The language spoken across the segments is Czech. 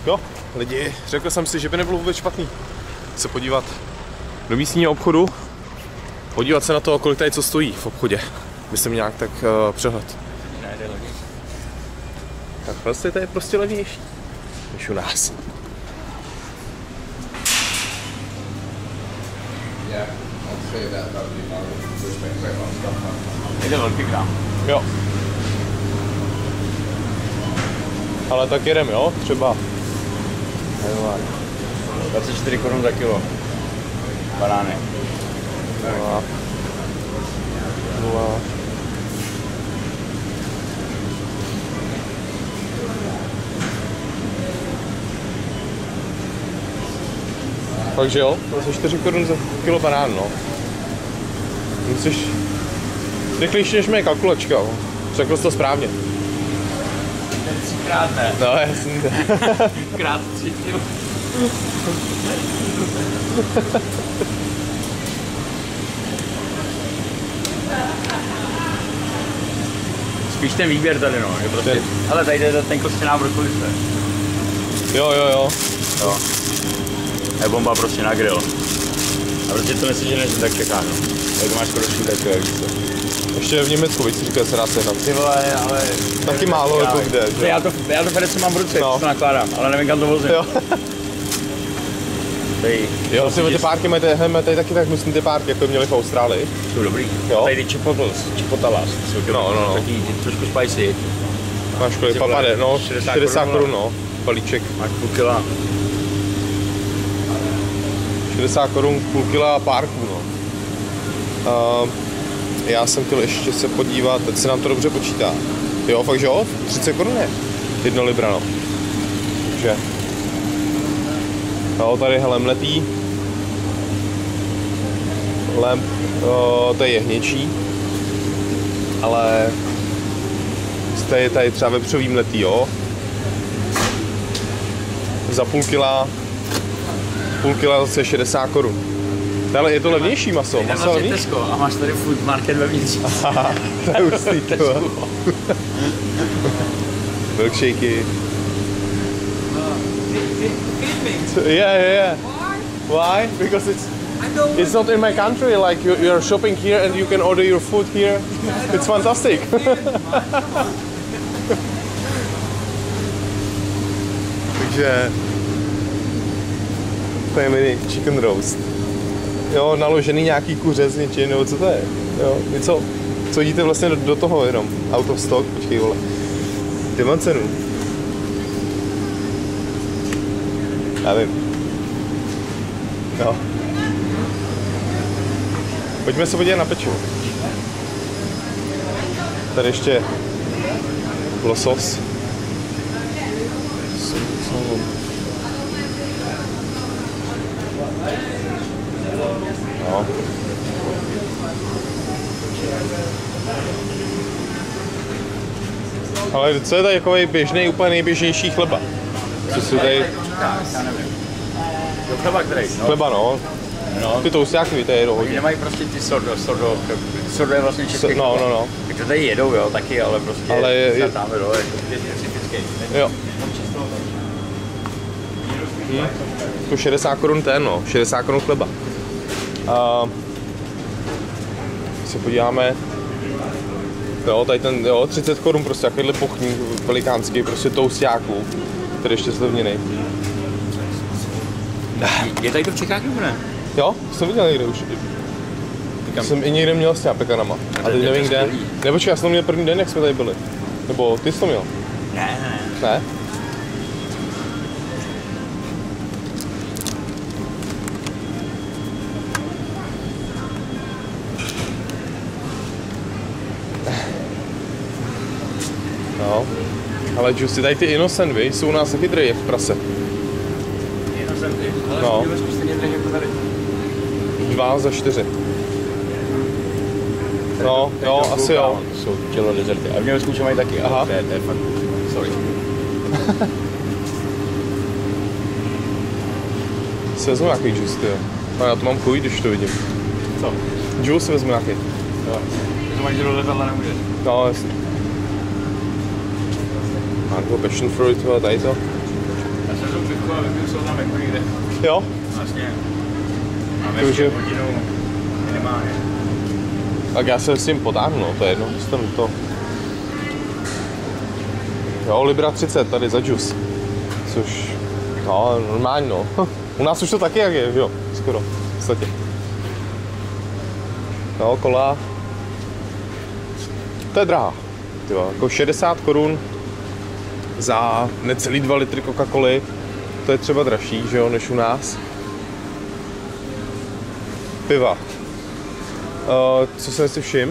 Jo, lidi, řekl jsem si, že by nebylo vůbec špatný se podívat do místního obchodu, podívat se na to, kolik tady co stojí v obchodě. Myslím nějak tak přehled. Ne, jde levnější. Tak prostě to je prostě levnější než u nás. Jde velký krám. Jo. Ale tak jedem, jo? Třeba. 24 korun za kilo. Banány. Nula. Takže jo, 24 korun za kilo banán, no. Musíš rychlejší než moje kalkulačka, no. Řekl jsi to správně. Třikrát ne. No jasný. Krát 3 kilo. Spíš ten výběr tady, no, že prostě, ale tady jde ten kostěná brokoliste. Jo. Jo. Je bomba prostě na grill. A prostě to neseženeš, že tak čeká, no. Tady to máš skoro všude, to je, víš co. Ještě v Německu, víš, si říkal, se dá sehnat. Ty vole, ale... Taky málo jako kde, že? Já to Fedece mám v ruce, no. To nakládám, ale nevím, kam to vozím. Jo. Tady, jo, ty párky mají tady taky tak hnusný ty párky, jako měli v Austrálii. Jsou dobrý. Jo. Tady ty chipotalas, jsou no. Taky trošku spicy. Máš kolik papade, no 60 korun, no, balíček. Máš půl kila. 60 korun, půl kila párků, no. Já jsem chtěl ještě se podívat, teď se nám to dobře počítá. Jo, fakt že jo, 30 korun je 1 libra, no. Takže. Jo, tady hele mletý. Lemp, to je jehněčí. Ale je tady třeba vepřový mletý, jo. Za půl kila zase 60 korun. Ale je to levnější maso. Maso levnější. Tesco a máš tady food market vevnitř. To je hustý, to. Milkshakey. Yeah. Why? Because it's not in my country. Like you are shopping here and you can order your food here. It's fantastic. Takže to je mini chicken roast. Jo, naložený nějaký kuře s něčím, nebo co to je? Jo, něco, co jíte vlastně do toho jenom? Out of stock, počkej, vole. Ty mám cenu. Já vím. Jo. Pojďme se podívat na pečivo. Tady ještě losos. No. Ale co je tady takový běžný, úplně nejběžnější chleba? Co jsou tady? Já nevím. Jo, chleba který? No. Chleba, no. Ty toustáky, to jedou hodně. Nemají prostě ty sordo je vlastně český chleba. No. Tak to tady jedou, jo, taky, ale prostě ale tamhle dole, je specifický. Jo. To 60 korun ten, no. 60 korun chleba. Se podíváme. Jo, tady ten, 30 korun prostě, takovýhle pochník velikánský, prostě toustáků, který ještě zlevněný. Je tady to v Čechách nebo ne? Jo, jsem viděl někde už. Jsem i někde měl s těma pekanama, ale teď nevím kde. Nebočkej, já jsem to měl první den, jak jsme tady byli. Nebo ty jsi to měl? Ne. Ne? No, ale Juicy, tady ty Innocent, víš, jsou u nás taky drahé jak v prase. Innocenty, ale no. jsou stejně drahé jako tady. 2 za 4. No, jo, asi jo. To jsou tělo dezerty. A v Německu už mají taky, aha. To je fakt, sorry. Si vezmu nějaký juice, tyjo. No, já to mám chuť, když to vidím. Co? Juice vezmu nějaký. Jo. To máš do letadla nemůžeš. No, jasně. Mango, passion fruit a tady to. Já jsem to pivku a vypil jsem tam jako někde. Jo? Vlastně. Máme ještě hodinu minimálně. Tak já se s tím potáhnu, no, to je jedno, jsem to. Jo, Libra 30 tady za džus. Což, no, normální, no. U nás už to taky jak je, jo, skoro, v podstatě. No, kola. To je drahá. Jo, jako 60 korun za necelý 2 litry Coca-Coly. To je třeba dražší, že jo, než u nás. Piva. Co jsem si všiml?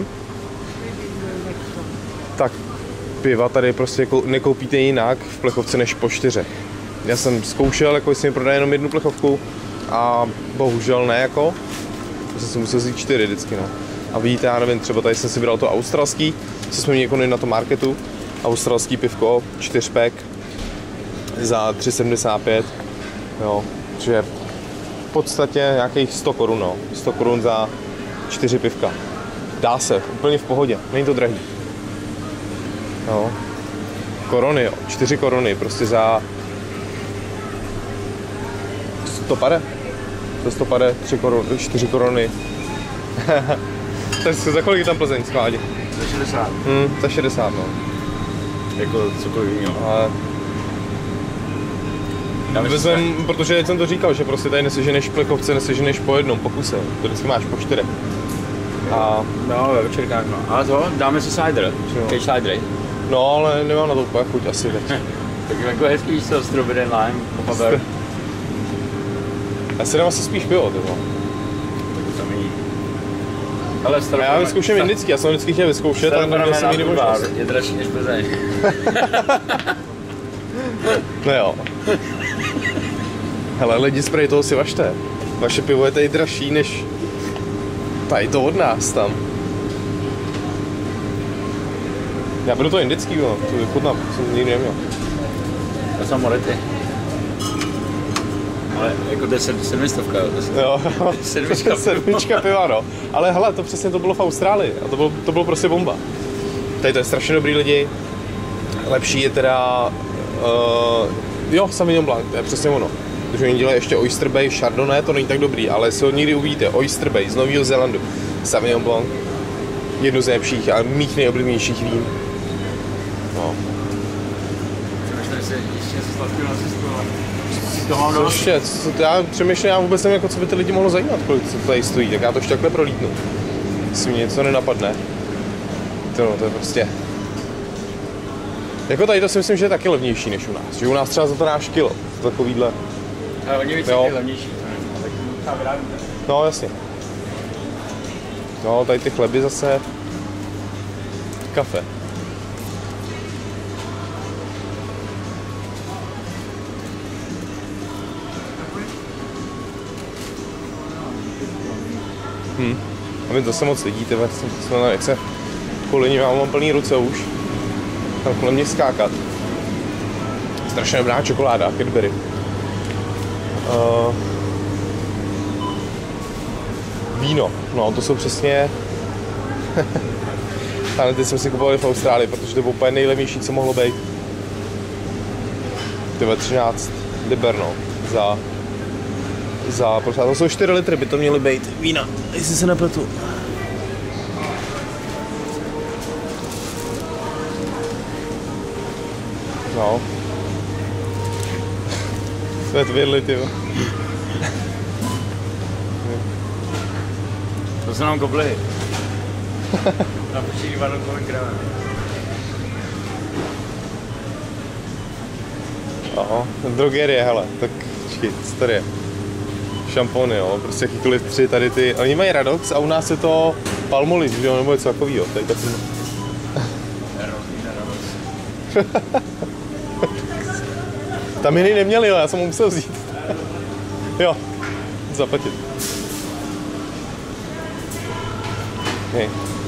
Tak piva tady prostě nekoupíte jinak v plechovce než po 4. Já jsem zkoušel, jako jestli mi prodají jenom 1 plechovku a bohužel ne, jako. Já jsem si musel vzít 4 vždycky, no. A vidíte, já nevím, třeba tady jsem si bral to australský, co jsme měli jako na tom marketu. Australský pivko, 4pack za 3,75, jo, že v podstatě nějakých 100 korun, no. 100 korun za 4 pivka. Dá se, úplně v pohodě, není to drahý. Jo. Korony, jo, 4 koruny, prostě za 100 3 koruny, 4 koruny. Takže za kolik tam Plzeň schválí? Za 60. Za 60, no. Jako cokoliv jiného. Ale vezmem, protože jsem to říkal, že prostě tady neseženeš v plechovce, neseženeš po jednom pokuse, to vždycky máš po 4. A no, ve večerkách, no. Ale to, dáme si cider, cage cidery. No, ale nemám na to úplně chuť asi teď. Tak jako hezký to strawberry and lime, popaber. Já si dám asi spíš pivo, tyvo. Tak to samý. Ale já vyzkouším indický, já jsem vždycky chtěl vyzkoušet, ale neměl jsem jiný možnost. Je dražší než Plzeň. No jo. Hele, lidi z Prahy, toho si važte. Vaše pivo je tady dražší než tady to od nás tam. Já budu to indický, no, to vychutnám, jsem nikdy neměl. To jsou morety. Ale jako to je 700, jo. 7 piva, no. Ale hele, to přesně to bylo v Austrálii a to bylo prostě bomba. Tady to je strašně dobrý lidi. Lepší je teda, jo, Sauvignon Blanc, to je přesně ono. Protože oni dělají ještě Oyster Bay, Chardonnay, to není tak dobrý, ale si ho někdy uvidíte, Oyster Bay z Nového Zélandu, Sauvignon Blanc, jedno z nejlepších a mých nejoblíbenějších vín. No. Ještě, já přemýšlím, já vůbec nevím, jako, co by ty lidi mohlo zajímat, kolik to tady stojí, tak já to ještě takhle prolítnu. Jestli mi něco nenapadne. To je prostě... Jako tady to si myslím, že je taky levnější než u nás. Že u nás třeba za to náš kilo, za takovýhle. Ale oni víc je levnější, tak třeba vyrábíte. No jasně. No tady ty chleby zase. Kafe. A my zase moc lidí, tyhle, jak se kolení, mám plný ruce už. Tam kolem mě skákat. Strašně dobrá čokoláda, Cadbury. Víno, no to jsou přesně... Ale ty jsme si kupovali v Austrálii, protože to bylo úplně nejlevnější, co mohlo být. Tyhle 13 liber, no, za pořád. To jsou 4 litry, by to měly být vína, jestli se nepletu. No. To je 2 litry, jo. To se nám kopli. Na počíří vanilkovým krémem. Aha, drogerie, hele, tak počkej, co tady je? Šampony, jo, prostě jakýkoliv 3 tady ty, oni mají Radox a u nás je to Palmolive, jo, nebo něco takovýho, tady taky. Tam jiný neměli, jo, já jsem ho musel vzít. Jo, zaplatit. Okay.